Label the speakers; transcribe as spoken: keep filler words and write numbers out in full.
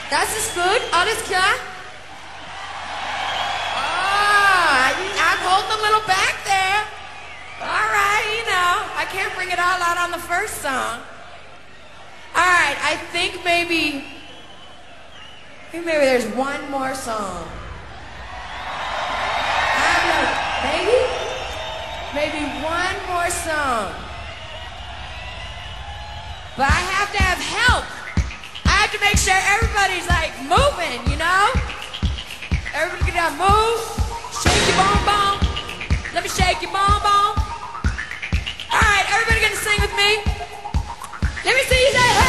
Speaker 1: Das ist gut, alles klar? Ah, I'm holding a little back there. All right, you know, I can't bring it all out on the first song. All right, I think maybe, I think maybe there's one more song. I don't know, maybe? Maybe one more song. But I have to have help. I have to make sure everybody's like moving, you know? Everybody get up, move. Shake your bum bum. Let me shake your bum bum. All right, everybody gonna sing with me? Let me see you say, hey!